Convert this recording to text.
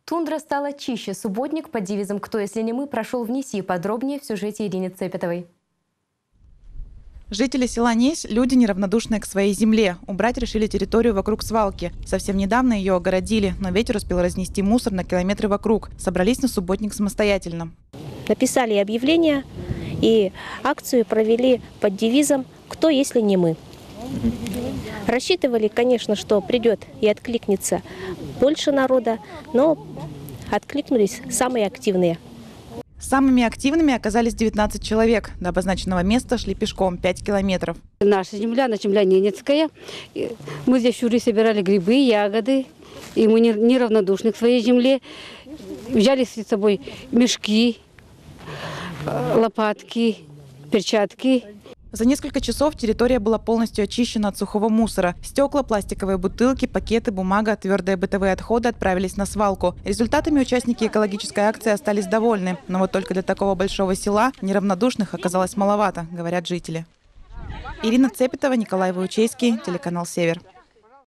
Тундра стала чище. Субботник под девизом «Кто, если не мы?» прошел в Неси. Подробнее в сюжете Ирины Цепетовой. Жители села Несь – люди, неравнодушные к своей земле. Убрать решили территорию вокруг свалки. Совсем недавно ее огородили, но ветер успел разнести мусор на километры вокруг. Собрались на субботник самостоятельно. Написали объявление и акцию провели под девизом «Кто, если не мы?». Рассчитывали, конечно, что придет и откликнется больше народа, но откликнулись самые активные. Самыми активными оказались 19 человек. До обозначенного места шли пешком 5 километров. Наша земля Ненецкая. Мы здесь в Шуре собирали грибы, ягоды. И мы неравнодушны к своей земле. Взяли с собой мешки, лопатки, перчатки. За несколько часов территория была полностью очищена от сухого мусора. Стекла, пластиковые бутылки, пакеты, бумага, твердые бытовые отходы отправились на свалку. Результатами участники экологической акции остались довольны. Но вот только для такого большого села неравнодушных оказалось маловато, говорят жители. Ирина Цепетова, Николай Ваучейский, телеканал «Север».